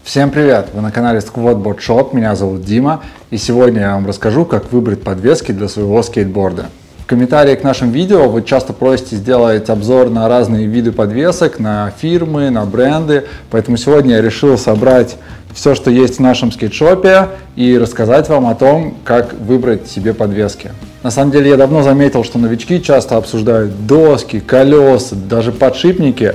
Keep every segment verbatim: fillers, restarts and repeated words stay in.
Всем привет! Вы на канале Squatboard Shop, меня зовут Дима, и сегодня я вам расскажу, как выбрать подвески для своего скейтборда. В комментарии к нашим видео вы часто просите сделать обзор на разные виды подвесок, на фирмы, на бренды, поэтому сегодня я решил собрать все, что есть в нашем скейтшопе, и рассказать вам о том, как выбрать себе подвески. На самом деле я давно заметил, что новички часто обсуждают доски, колеса, даже подшипники,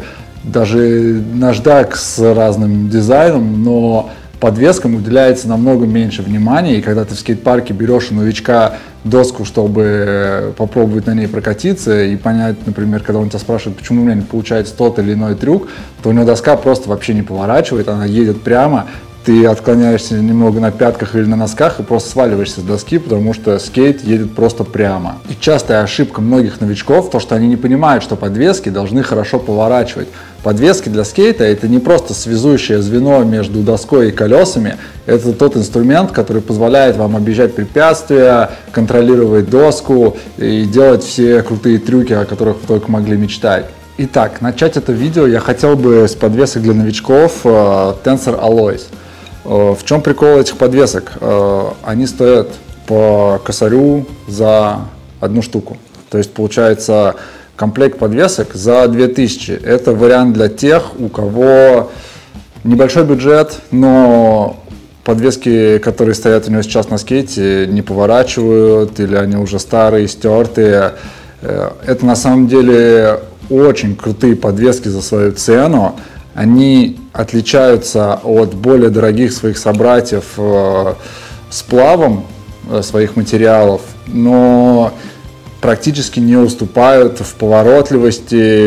даже наждак с разным дизайном, но подвескам уделяется намного меньше внимания, и когда ты в скейт-парке берешь у новичка доску, чтобы попробовать на ней прокатиться и понять, например, когда он тебя спрашивает, почему у меня не получается тот или иной трюк, то у него доска просто вообще не поворачивает, она едет прямо, ты отклоняешься немного на пятках или на носках и просто сваливаешься с доски, потому что скейт едет просто прямо. И частая ошибка многих новичков то, что они не понимают, что подвески должны хорошо поворачивать. Подвески для скейта — это не просто связующее звено между доской и колесами, это тот инструмент, который позволяет вам объезжать препятствия, контролировать доску и делать все крутые трюки, о которых вы только могли мечтать. Итак, начать это видео я хотел бы с подвесок для новичков Tensor Alloys. В чем прикол этих подвесок? Они стоят по косарю за одну штуку. То есть получается комплект подвесок за две тысячи. Это вариант для тех, у кого небольшой бюджет, но подвески, которые стоят у него сейчас на скейте, не поворачивают или они уже старые, стертые. Это на самом деле очень крутые подвески за свою цену. Они отличаются от более дорогих своих собратьев э, сплавом э, своих материалов, но практически не уступают в поворотливости,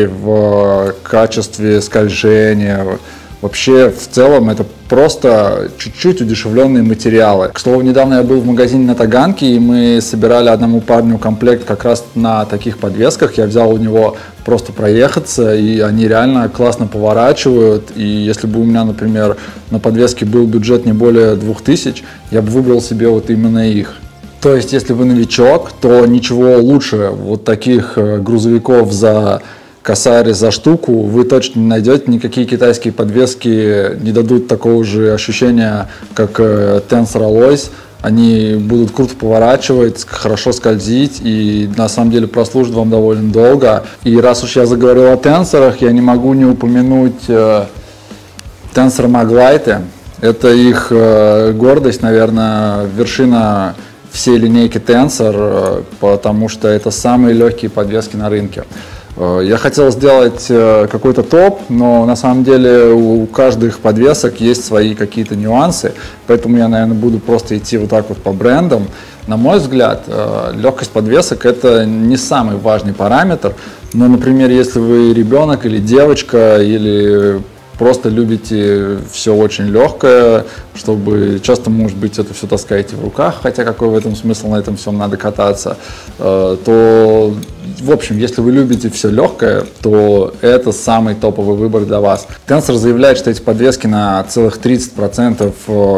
в качестве скольжения. Вообще, в целом, это просто чуть-чуть удешевленные материалы. К слову, недавно я был в магазине на Таганке, и мы собирали одному парню комплект как раз на таких подвесках. Я взял у него просто проехаться, и они реально классно поворачивают. И если бы у меня, например, на подвеске был бюджет не более двух тысяч, я бы выбрал себе вот именно их. То есть, если вы новичок, то ничего лучше вот таких грузовиков за косарь за штуку вы точно не найдете. Никакие китайские подвески не дадут такого же ощущения, как Tensor Alloys. Они будут круто поворачивать, хорошо скользить и на самом деле прослужат вам довольно долго. И раз уж я заговорил о тенсорах, я не могу не упомянуть Tensor Maglite. Это их гордость, наверное, вершина всей линейки Tensor, потому что это самые легкие подвески на рынке. Я хотел сделать какой-то топ, но на самом деле у каждых подвесок есть свои какие-то нюансы, поэтому я, наверное, буду просто идти вот так вот по брендам. На мой взгляд, легкость подвесок — это не самый важный параметр, но, например, если вы ребенок или девочка, или просто любите все очень легкое, чтобы часто, может быть, это все таскаете в руках, хотя какой в этом смысл, на этом всем надо кататься, то, в общем, если вы любите все легкое, то это самый топовый выбор для вас. Tensor заявляет, что эти подвески на целых тридцать процентов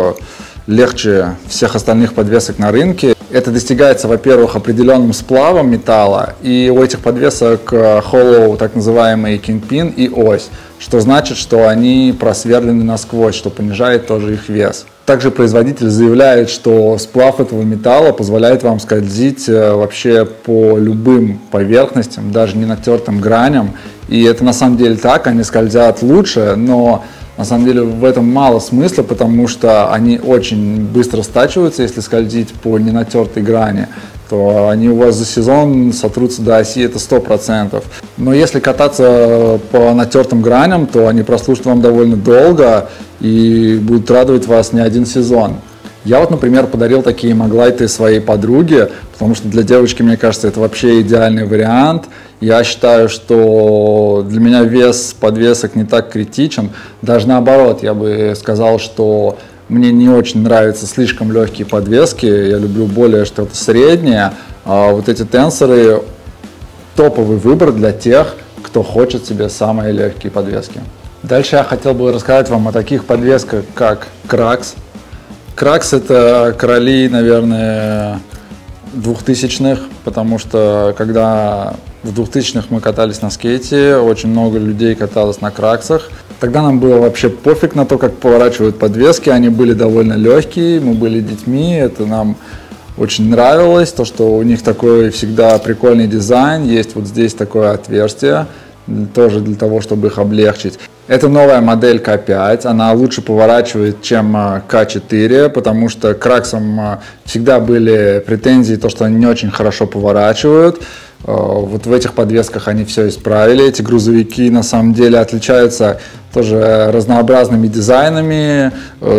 легче всех остальных подвесок на рынке. Это достигается, во-первых, определенным сплавом металла, и у этих подвесок hollow, так называемый kingpin и ось, что значит, что они просверлены насквозь, что понижает тоже их вес. Также производитель заявляет, что сплав этого металла позволяет вам скользить вообще по любым поверхностям, даже не натертым граням, и это на самом деле так, они скользят лучше, но на самом деле в этом мало смысла, потому что они очень быстро стачиваются, если скользить по ненатертой грани, то они у вас за сезон сотрутся до оси, это сто процентов. Но если кататься по натертым граням, то они прослужат вам довольно долго и будут радовать вас не один сезон. Я вот, например, подарил такие Maglite своей подруге, потому что для девочки, мне кажется, это вообще идеальный вариант. Я считаю, что для меня вес подвесок не так критичен. Даже наоборот, я бы сказал, что мне не очень нравятся слишком легкие подвески. Я люблю более что-то среднее. А вот эти тенсоры — топовый выбор для тех, кто хочет себе самые легкие подвески. Дальше я хотел бы рассказать вам о таких подвесках, как Krax. Krax — это короли, наверное, двухтысячных, потому что когда в двухтысячных мы катались на скейте, очень много людей каталось на краксах. Тогда нам было вообще пофиг на то, как поворачивают подвески, они были довольно легкие, мы были детьми, это нам очень нравилось, то, что у них такой всегда прикольный дизайн, есть вот здесь такое отверстие, тоже для того, чтобы их облегчить. Это новая модель К пять, она лучше поворачивает, чем К четыре, потому что к Краксам всегда были претензии, то, что они не очень хорошо поворачивают. Вот в этих подвесках они все исправили. Эти грузовики на самом деле отличаются тоже разнообразными дизайнами,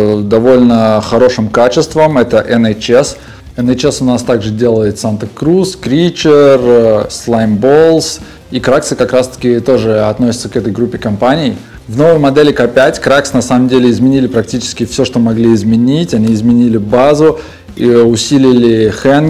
довольно хорошим качеством. Это эн эйч эс. эн эйч эс у нас также делает Santa Cruz, Creature, Slime Balls. И Краксы как раз таки тоже относятся к этой группе компаний. В новой модели К пять Кракс на самом деле изменили практически все, что могли изменить. Они изменили базу, и усилили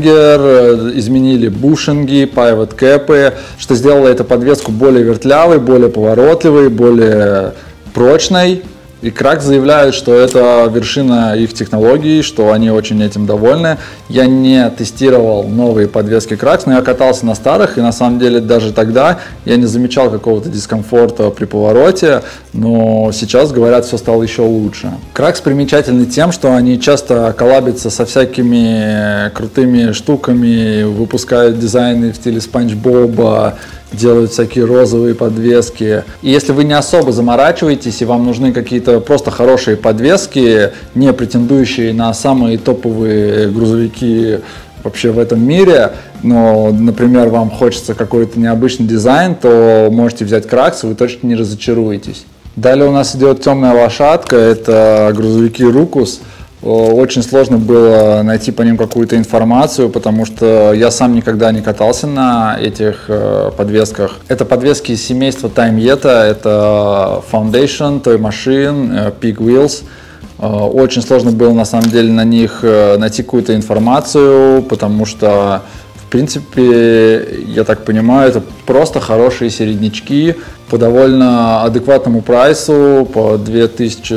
хэнгер, изменили бушинги, pivot кэпы, что сделало эту подвеску более вертлявой, более поворотливой, более прочной. И Кракс заявляют, что это вершина их технологий, что они очень этим довольны. Я не тестировал новые подвески Кракс, но я катался на старых, и на самом деле даже тогда я не замечал какого-то дискомфорта при повороте, но сейчас, говорят, все стало еще лучше. Кракс примечательны тем, что они часто коллабятся со всякими крутыми штуками, выпускают дизайны в стиле Спанч Боба, делают всякие розовые подвески. И если вы не особо заморачиваетесь и вам нужны какие-то просто хорошие подвески, не претендующие на самые топовые грузовики вообще в этом мире, но, например, вам хочется какой-то необычный дизайн, то можете взять Кракс, и вы точно не разочаруетесь. Далее у нас идет темная лошадка, это грузовики Рукус. Очень сложно было найти по ним какую-то информацию, потому что я сам никогда не катался на этих э, подвесках. Это подвески из семейства Таймьета, это Foundation, Toy Machine, Pig Wheels. Э, очень сложно было на самом деле на них э, найти какую-то информацию, потому что, в принципе, я так понимаю, это просто хорошие середнячки по довольно адекватному прайсу, по две тысячи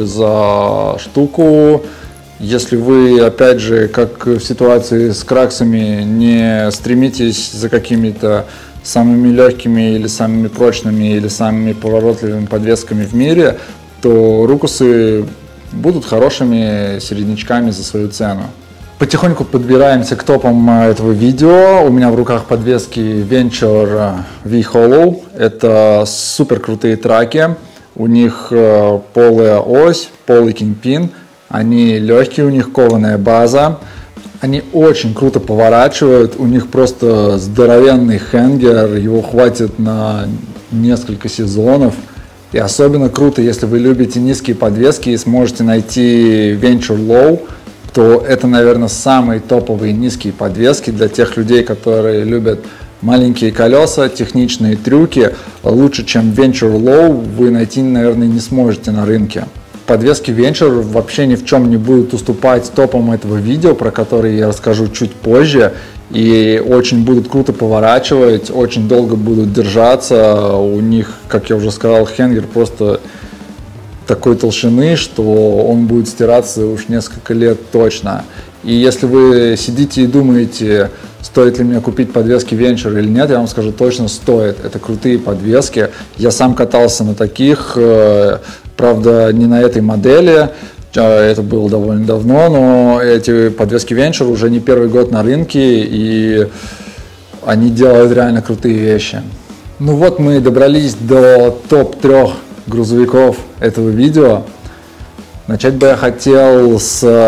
за штуку. Если вы, опять же, как в ситуации с Краксами, не стремитесь за какими-то самыми легкими или самыми прочными или самыми поворотливыми подвесками в мире, то Рукусы будут хорошими середнячками за свою цену. Потихоньку подбираемся к топам этого видео. У меня в руках подвески Venture V-Hollow. Это супер крутые траки. У них полая ось, полый кингпин. Они легкие, у них кованая база, они очень круто поворачивают, у них просто здоровенный хэнгер, его хватит на несколько сезонов. И особенно круто, если вы любите низкие подвески и сможете найти Venture Low, то это, наверное, самые топовые низкие подвески для тех людей, которые любят маленькие колеса, техничные трюки. Лучше, чем Venture Low, вы найти, наверное, не сможете на рынке. Подвески Venture вообще ни в чем не будут уступать топам этого видео, про которые я расскажу чуть позже. И очень будут круто поворачивать, очень долго будут держаться. У них, как я уже сказал, хэнгер просто такой толщины, что он будет стираться уж несколько лет точно. И если вы сидите и думаете, стоит ли мне купить подвески Venture или нет, я вам скажу, точно стоит. Это крутые подвески. Я сам катался на таких. Правда, не на этой модели, это было довольно давно, но эти подвески Venture уже не первый год на рынке, и они делают реально крутые вещи. Ну вот мы добрались до топ трех грузовиков этого видео. Начать бы я хотел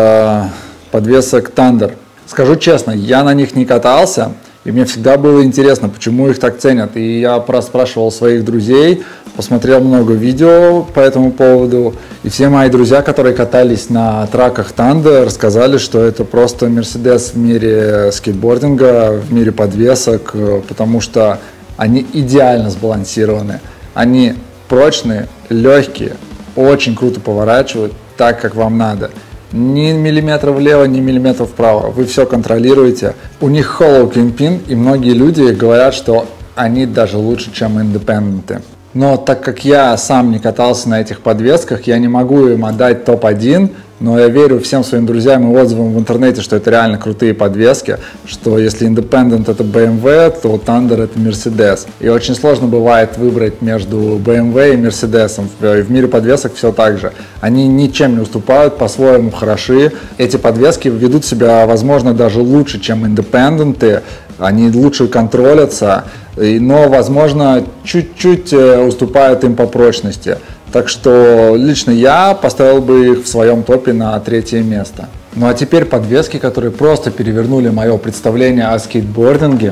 с подвесок Thunder. Скажу честно, я на них не катался, и мне всегда было интересно, почему их так ценят. И я проспрашивал своих друзей, посмотрел много видео по этому поводу. И все мои друзья, которые катались на траках Thunder, сказали, что это просто Mercedes в мире скейтбординга, в мире подвесок, потому что они идеально сбалансированы. Они прочные, легкие, очень круто поворачивают так, как вам надо. Ни миллиметра влево, ни миллиметра вправо. Вы все контролируете. У них hollow kingpin, и многие люди говорят, что они даже лучше, чем индепенденты. Но так как я сам не катался на этих подвесках, я не могу им отдать топ один, но я верю всем своим друзьям и отзывам в интернете, что это реально крутые подвески, что если Independent это бэ эм вэ, то Thunder это Mercedes. И очень сложно бывает выбрать между бэ эм вэ и Mercedes. И в мире подвесок все так же. Они ничем не уступают, по-своему хороши. Эти подвески ведут себя, возможно, даже лучше, чем Independent. Они лучше контролятся, но, возможно, чуть-чуть уступают им по прочности. Так что лично я поставил бы их в своем топе на третье место. Ну а теперь подвески, которые просто перевернули мое представление о скейтбординге.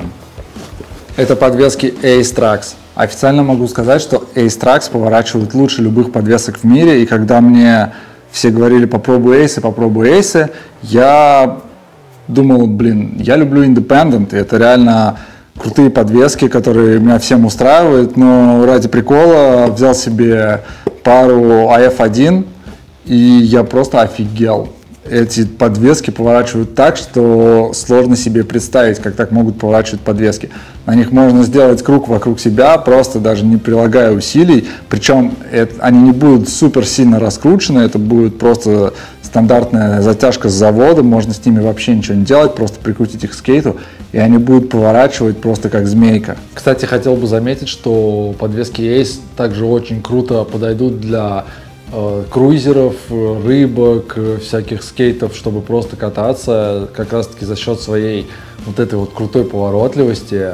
Это подвески Ace Trax. Официально могу сказать, что Ace Trax поворачивают лучше любых подвесок в мире. И когда мне все говорили попробуй Ace, попробуй Ace, я думал, блин, я люблю Independent. И это реально крутые подвески, которые меня всем устраивают, но ради прикола взял себе пару эй эф один, и я просто офигел. Эти подвески поворачивают так, что сложно себе представить, как так могут поворачивать подвески. На них можно сделать круг вокруг себя, просто даже не прилагая усилий. Причем это, они не будут супер сильно раскручены, это будет просто стандартная затяжка с завода, можно с ними вообще ничего не делать, просто прикрутить их к скейту, и они будут поворачивать просто как змейка. Кстати, хотел бы заметить, что подвески Ace также очень круто подойдут для э, круизеров, рыбок, всяких скейтов, чтобы просто кататься, как раз таки за счет своей вот этой вот крутой поворотливости.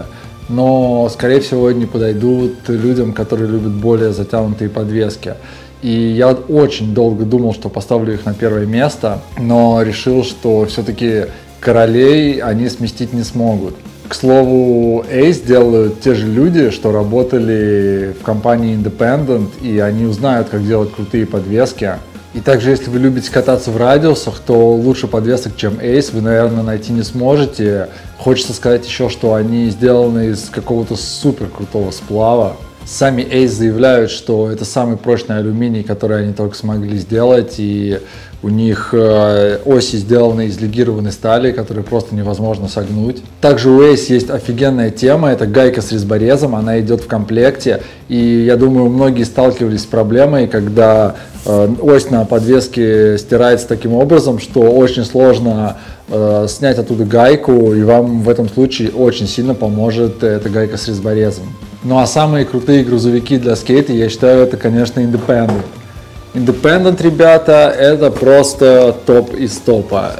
Но, скорее всего, не подойдут людям, которые любят более затянутые подвески. И я очень долго думал, что поставлю их на первое место, но решил, что все-таки королей они сместить не смогут. К слову, Ace делают те же люди, что работали в компании Independent, и они узнают, как делать крутые подвески. И также, если вы любите кататься в радиусах, то лучше подвесок, чем Ace, вы, наверное, найти не сможете. Хочется сказать еще, что они сделаны из какого-то супер крутого сплава. Сами Ace заявляют, что это самый прочный алюминий, который они только смогли сделать, и у них э, оси сделаны из легированной стали, которые просто невозможно согнуть. Также у Ace есть офигенная тема, это гайка с резьборезом, она идет в комплекте, и я думаю, многие сталкивались с проблемой, когда э, ось на подвеске стирается таким образом, что очень сложно э, снять оттуда гайку, и вам в этом случае очень сильно поможет эта гайка с резьборезом. Ну а самые крутые грузовики для скейта, я считаю, это, конечно, Independent. Independent, ребята, это просто топ из топа.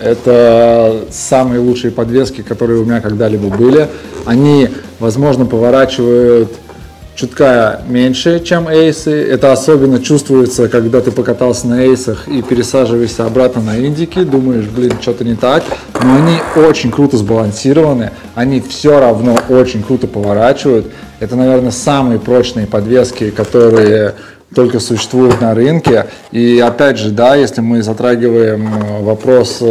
Это самые лучшие подвески, которые у меня когда-либо были. Они, возможно, поворачивают чутка меньше, чем эйсы. Это особенно чувствуется, когда ты покатался на эйсах и пересаживаешься обратно на индики. Думаешь, блин, что-то не так. Но они очень круто сбалансированы. Они все равно очень круто поворачивают. Это, наверное, самые прочные подвески, которые только существуют на рынке. И опять же, да, если мы затрагиваем вопрос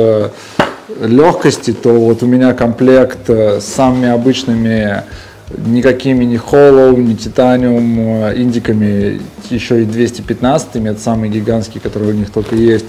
легкости, то вот у меня комплект с самыми обычными, никакими ни Hollow, ни Titanium индиками, еще и двести пятнадцатыми, это самые гигантские, которые у них только есть,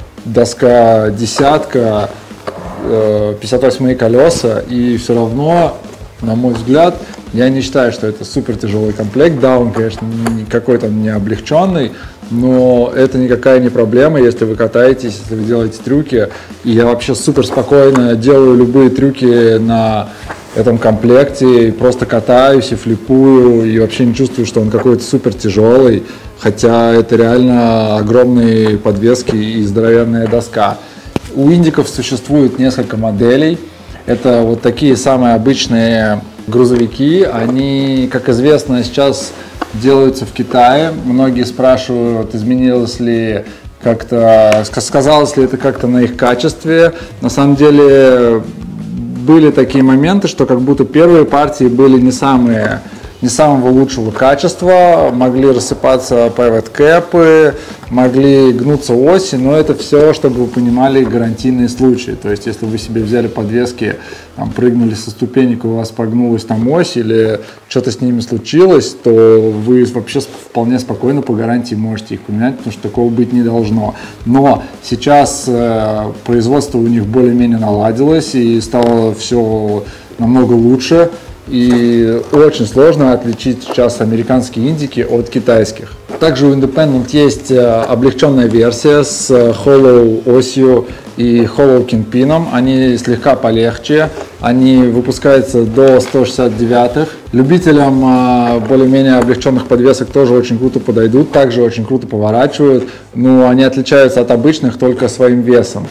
доска десятка, пятьдесят восьмые колеса, и все равно, на мой взгляд, я не считаю, что это супер тяжелый комплект. Да, он, конечно, какой-то не облегченный, но это никакая не проблема, если вы катаетесь, если вы делаете трюки. И я вообще супер спокойно делаю любые трюки на этом комплекте, и просто катаюсь и флипую, и вообще не чувствую, что он какой-то супер тяжелый, хотя это реально огромные подвески и здоровенная доска. У индиков существует несколько моделей. Это вот такие самые обычные грузовики. Они, как известно, сейчас делаются в Китае. Многие спрашивают, изменилось ли как-то, сказалось ли это как-то на их качестве. На самом деле были такие моменты, что как будто первые партии были не самые, не самого лучшего качества, могли рассыпаться pivot-кэпы, могли гнуться оси, но это все, чтобы вы понимали, гарантийные случаи. То есть, если вы себе взяли подвески, там, прыгнули со ступенек, у вас погнулась там ось или что-то с ними случилось, то вы вообще вполне спокойно по гарантии можете их поменять, потому что такого быть не должно. Но сейчас э, производство у них более-менее наладилось и стало все намного лучше. и очень сложно отличить сейчас американские индики от китайских. Также у Independent есть облегченная версия с Hollow осью и Hollow Kingpin. Они слегка полегче, они выпускаются до сто шестьдесят девятых. Любителям более-менее облегченных подвесок тоже очень круто подойдут, также очень круто поворачивают, но они отличаются от обычных только своим весом.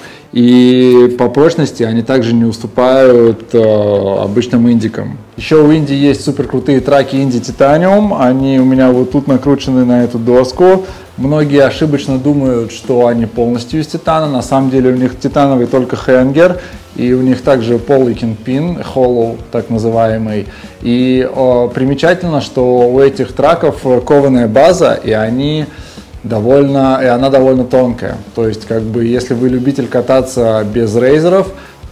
И по прочности они также не уступают э, обычным индикам. Еще у Инди есть супер крутые траки Инди Titanium. Они у меня вот тут накручены на эту доску. Многие ошибочно думают, что они полностью из титана. На самом деле у них титановый только хэнгер. И у них также полый кингпин, hollow так называемый. И о, примечательно, что у этих траков кованая база, и они довольно, и она довольно тонкая. То есть, как бы, если вы любитель кататься без рейзеров,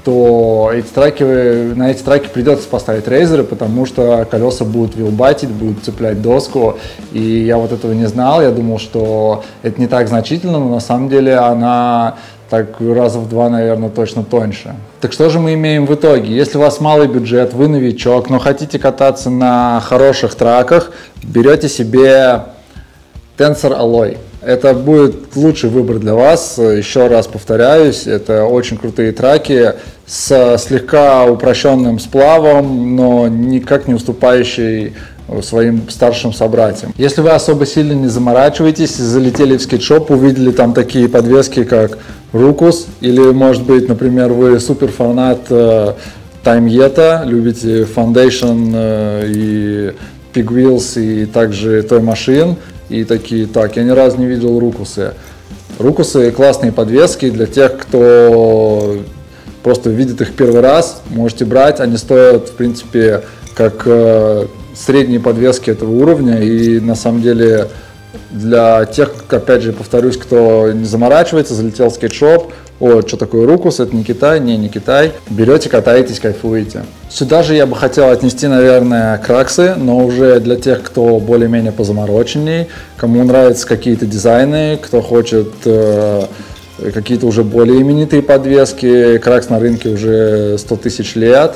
то эти траки, на эти траки придется поставить рейзеры, потому что колеса будут вилбатить, будут цеплять доску. И я вот этого не знал, я думал, что это не так значительно, но на самом деле она так раза в два, наверное, точно тоньше. Так что же мы имеем в итоге? Если у вас малый бюджет, вы новичок, но хотите кататься на хороших траках, берете себе Tensor Alloy. Это будет лучший выбор для вас. Еще раз повторяюсь, это очень крутые траки с слегка упрощенным сплавом, но никак не уступающий своим старшим собратьям. Если вы особо сильно не заморачиваетесь, залетели в скейтшоп, увидели там такие подвески, как Rukus, или, может быть, например, вы супер фанат э, Time-Yeta, любите Foundation э, и Pig Wheels и также Toy Machine, и такие, так, я ни разу не видел Рукусы. Рукусы классные подвески для тех, кто просто видит их первый раз, можете брать, они стоят, в принципе, как э, средние подвески этого уровня, и на самом деле для тех, опять же, повторюсь, кто не заморачивается, залетел в скейтшоп, о, что такое Рукус, это не Китай, не, не Китай, берете, катаетесь, кайфуете. Сюда же я бы хотел отнести, наверное, краксы, но уже для тех, кто более-менее позамороченней, кому нравятся какие-то дизайны, кто хочет э, какие-то уже более именитые подвески. Кракс на рынке уже сто тысяч лет,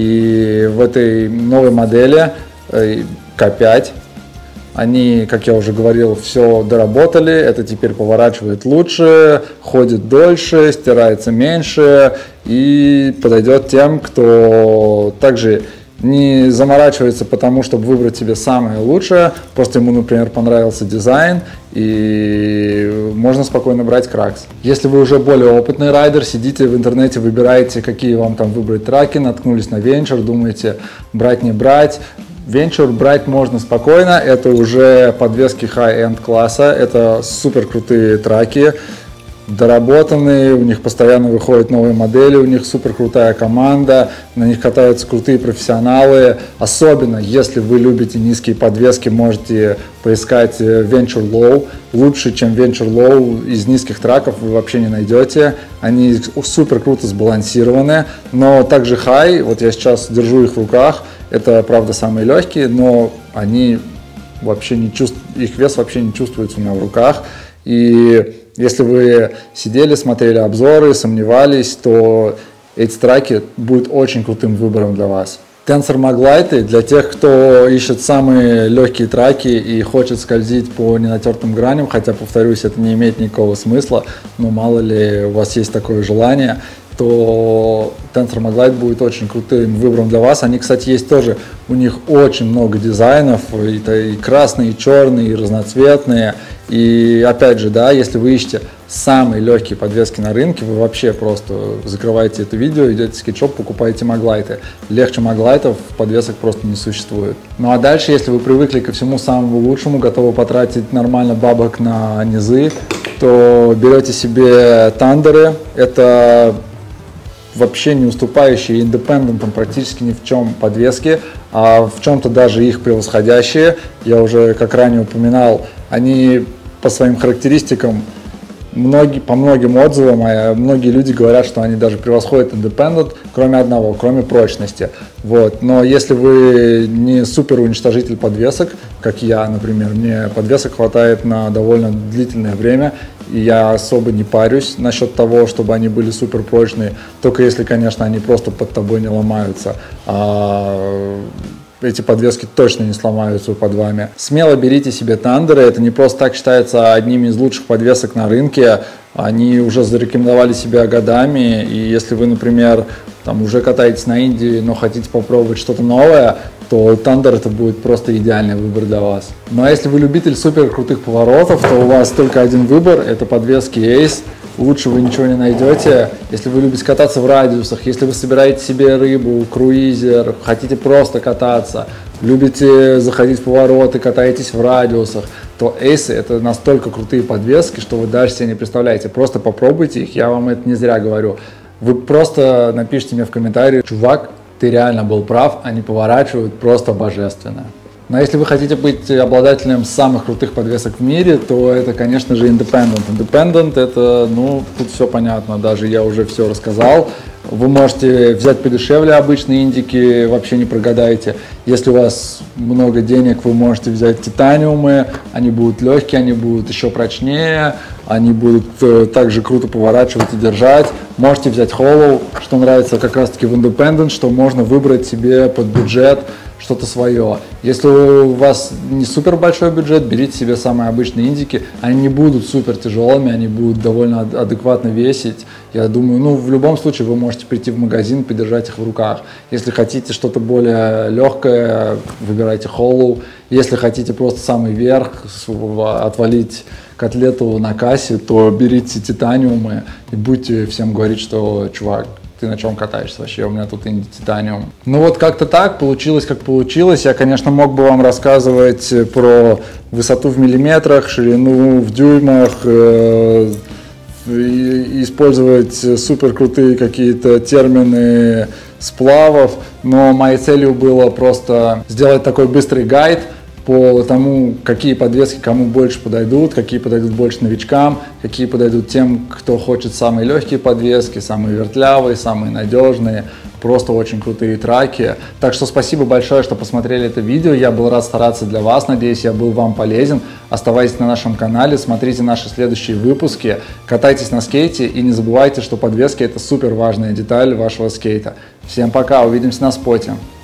и в этой новой модели э, К пять они, как я уже говорил, все доработали, это теперь поворачивает лучше, ходит дольше, стирается меньше и подойдет тем, кто также не заморачивается потому, чтобы выбрать себе самое лучшее, просто ему, например, понравился дизайн, и можно спокойно брать кракс. Если вы уже более опытный райдер, сидите в интернете, выбираете, какие вам там выбрать траки, наткнулись на Venture, думаете, брать, не брать. Venture брать можно спокойно, это уже подвески high-end класса, это супер крутые траки, доработанные, у них постоянно выходят новые модели, у них супер крутая команда, на них катаются крутые профессионалы, особенно если вы любите низкие подвески, можете поискать Venture Low, лучше, чем Venture Low из низких траков вы вообще не найдете, они супер круто сбалансированы, но также High, вот я сейчас держу их в руках, это, правда, самые легкие, но они вообще не чувствуют, их вес вообще не чувствуется у меня в руках. И если вы сидели, смотрели обзоры, сомневались, то эти траки будут очень крутым выбором для вас. Tensor Maglite для тех, кто ищет самые легкие траки и хочет скользить по ненатертым граням, хотя, повторюсь, это не имеет никакого смысла, но мало ли у вас есть такое желание, то Tensor Maglite будет очень крутым выбором для вас. Они, кстати, есть тоже, у них очень много дизайнов, и, и красные, и черные, и разноцветные. И опять же, да, если вы ищете самые легкие подвески на рынке, вы вообще просто закрываете это видео, идете в скейтшоп, покупаете Maglite. Легче Maglite'ов подвесок просто не существует. Ну а дальше, если вы привыкли ко всему самому лучшему, готовы потратить нормально бабок на низы, то берете себе Тандеры. Это вообще не уступающие индепендентам практически ни в чем подвески, а в чем-то даже их превосходящие. Я уже, как ранее упоминал, они по своим характеристикам Многие, по многим отзывам, а многие люди говорят, что они даже превосходят Independent, кроме одного, кроме прочности. Вот. Но если вы не супер уничтожитель подвесок, как я, например, мне подвесок хватает на довольно длительное время, и я особо не парюсь насчет того, чтобы они были супер прочные, только если, конечно, они просто под тобой не ломаются. А эти подвески точно не сломаются под вами. Смело берите себе тандеры, это не просто так считается одними из лучших подвесок на рынке, они уже зарекомендовали себя годами, и если вы, например, там, уже катаетесь на Инди, но хотите попробовать что-то новое, то Thunder это будет просто идеальный выбор для вас. Ну а если вы любитель супер крутых поворотов, то у вас только один выбор, это подвески Ace. Лучше вы ничего не найдете. Если вы любите кататься в радиусах, если вы собираете себе рыбу, круизер, хотите просто кататься, любите заходить в повороты, катаетесь в радиусах, то Ace это настолько крутые подвески, что вы даже себе не представляете. Просто попробуйте их, я вам это не зря говорю. Вы просто напишите мне в комментарии: чувак, ты реально был прав, они поворачивают просто божественно. Но если вы хотите быть обладателем самых крутых подвесок в мире, то это, конечно же, Independent. Independent это, ну, тут все понятно, даже я уже все рассказал. Вы можете взять подешевле обычные индики, вообще не прогадаете. Если у вас много денег, вы можете взять титаниумы, они будут легкие, они будут еще прочнее, они будут э, также круто поворачивать и держать. Можете взять Hollow, что нравится как раз таки в Independent, что можно выбрать себе под бюджет что-то свое. Если у вас не супер большой бюджет, берите себе самые обычные индики. Они не будут супер тяжелыми, они будут довольно адекватно весить. Я думаю, ну, в любом случае вы можете прийти в магазин, подержать их в руках. Если хотите что-то более легкое, выбирайте Hollow. Если хотите просто самый верх, отвалить котлету на кассе, то берите титаниумы и будете всем говорить, что, чувак, ты на чем катаешься вообще, у меня тут инди титаниум. Ну вот как-то так, получилось как получилось. Я, конечно, мог бы вам рассказывать про высоту в миллиметрах, ширину в дюймах, э, и использовать супер крутые какие-то термины сплавов, но моей целью было просто сделать такой быстрый гайд по тому, какие подвески кому больше подойдут, какие подойдут больше новичкам, какие подойдут тем, кто хочет самые легкие подвески, самые вертлявые, самые надежные, просто очень крутые траки. Так что спасибо большое, что посмотрели это видео, я был рад стараться для вас, надеюсь, я был вам полезен. Оставайтесь на нашем канале, смотрите наши следующие выпуски, катайтесь на скейте и не забывайте, что подвески это супер важная деталь вашего скейта. Всем пока, увидимся на споте.